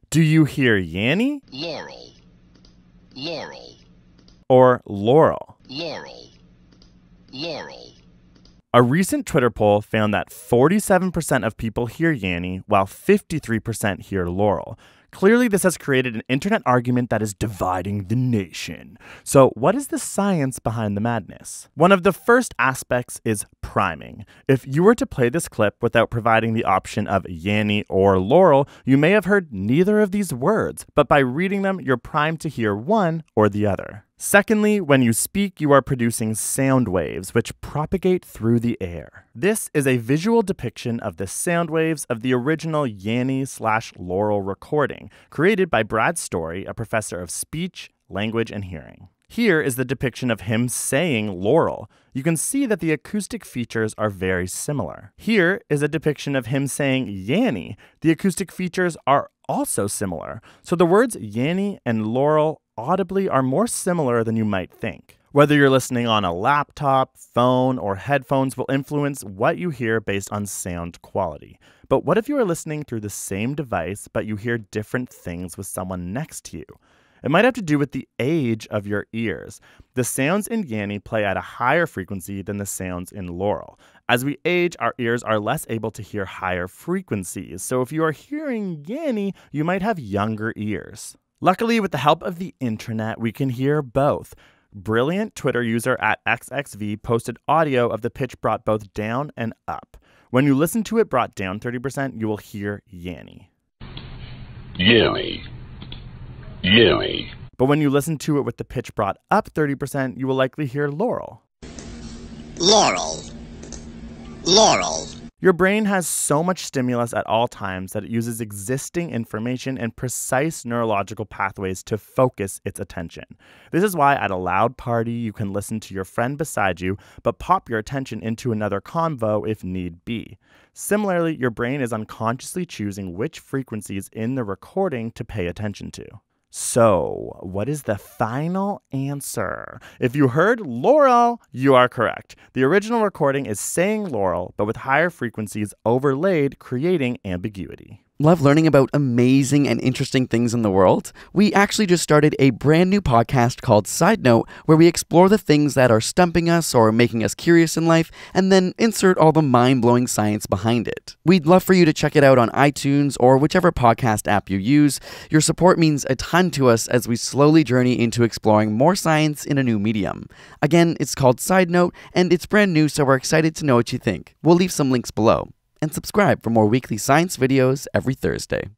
Do you hear Yanny? Laurel. Laurel. Or Laurel? Laurel. Laurel. A recent Twitter poll found that 47% of people hear Yanny, while 53% hear Laurel. Clearly, this has created an internet argument that is dividing the nation. So, what is the science behind the madness? One of the first aspects is priming. If you were to play this clip without providing the option of Yanny or Laurel, you may have heard neither of these words, but by reading them, you're primed to hear one or the other. Secondly, when you speak, you are producing sound waves, which propagate through the air. This is a visual depiction of the sound waves of the original Yanny/Laurel recording, created by Brad Story, a professor of speech, language, and hearing. Here is the depiction of him saying Laurel. You can see that the acoustic features are very similar. Here is a depiction of him saying Yanny. The acoustic features are also similar. So the words Yanny and Laurel audibly are more similar than you might think. Whether you're listening on a laptop, phone, or headphones will influence what you hear based on sound quality. But what if you are listening through the same device, but you hear different things with someone next to you? It might have to do with the age of your ears. The sounds in Yanny play at a higher frequency than the sounds in Laurel. As we age, our ears are less able to hear higher frequencies. So if you are hearing Yanny, you might have younger ears. Luckily, with the help of the internet, we can hear both. Brilliant Twitter user at XXV posted audio of the pitch brought both down and up. When you listen to it brought down 30%, you will hear Yanny. Yanny. Yanny. But when you listen to it with the pitch brought up 30%, you will likely hear Laurel. Laurel. Laurel. Your brain has so much stimulus at all times that it uses existing information and precise neurological pathways to focus its attention. This is why at a loud party you can listen to your friend beside you, but pop your attention into another convo if need be. Similarly, your brain is unconsciously choosing which frequencies in the recording to pay attention to. So, what is the final answer? If you heard Laurel, you are correct. The original recording is saying Laurel, but with higher frequencies overlaid, creating ambiguity. Love learning about amazing and interesting things in the world? We actually just started a brand new podcast called Side Note, where we explore the things that are stumping us or making us curious in life, and then insert all the mind-blowing science behind it. We'd love for you to check it out on iTunes or whichever podcast app you use. Your support means a ton to us as we slowly journey into exploring more science in a new medium. Again, it's called Side Note, and it's brand new, so we're excited to know what you think. We'll leave some links below. And subscribe for more weekly science videos every Thursday.